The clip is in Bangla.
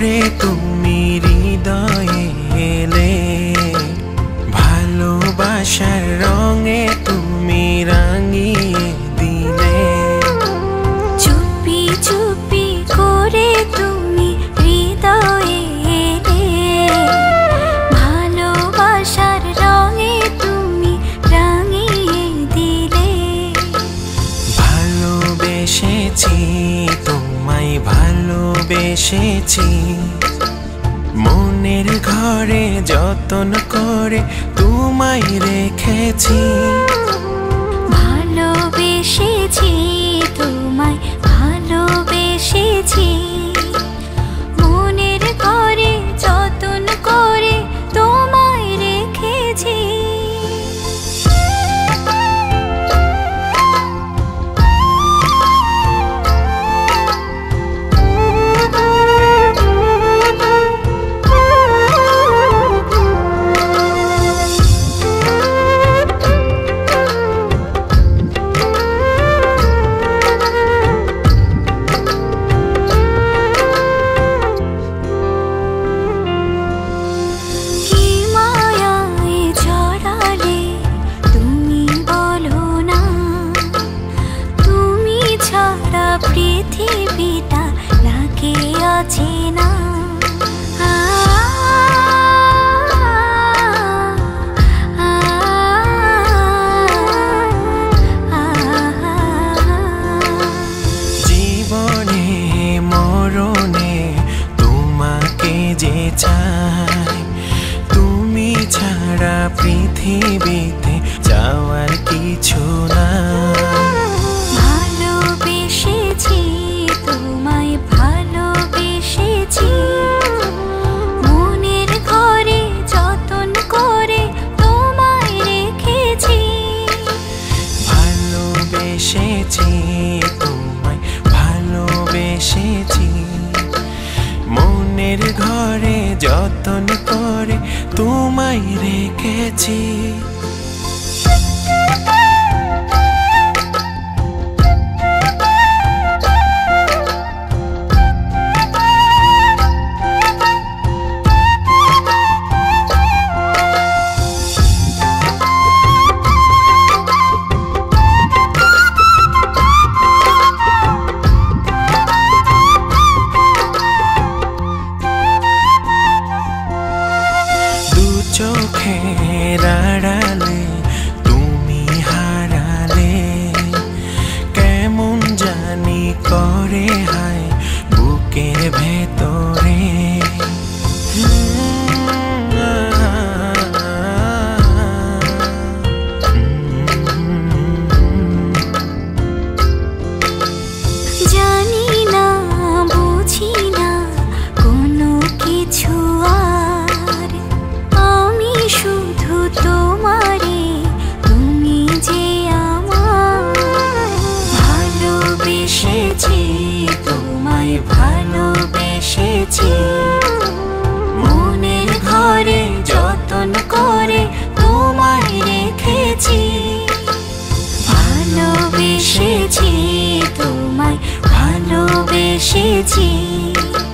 করে তুমি হৃদয়ে এলে, ভালোবাসার রঙে তুমি রাঙিয়ে দিলে। চুপি চুপি করে তুমি হৃদয়ে এলে, ভালোবাসার রঙে তুমি রাঙিয়ে দিলে। ভালোবেসেছি তোমায়, ভালোবেসেছি, মনের ঘরে যতন করে তোমায় রেখেছি। ভালোবেসেছি তোমায়, ভালোবেসেছি, মনের ঘরে যতন করে তোমায় রেখেছি। পৃথিবীটা লাগে অচেনা, জীবনে মরণে তোমাকে যে চাই, তুমি ছাড়া পৃথিবীতে যাওয়ার কিছু না। ভালোবেসেছি তোমায়, ভালোবেসেছি, মনের ঘরে যতন করে তোমায় রেখেছি। ভালোবেসেছি তোমায়, ভালোবেসেছি, মনের ঘরে যতন করে তোমায় রেখেছি। চোখের আড়ালে তুমি হারালে, কেমন জানি করে হায় বুকের ভেতরে। জানি না, বুঝি না কোনো কিছু, শুধু তোমারে, তুমি যে আমার। ভালোবেসেছি তোমায়, ভালোবেসেছি, মনের ঘরে যতন করে তোমায় রেখেছি। ভালোবেসেছি তোমায়, ভালোবেসেছি।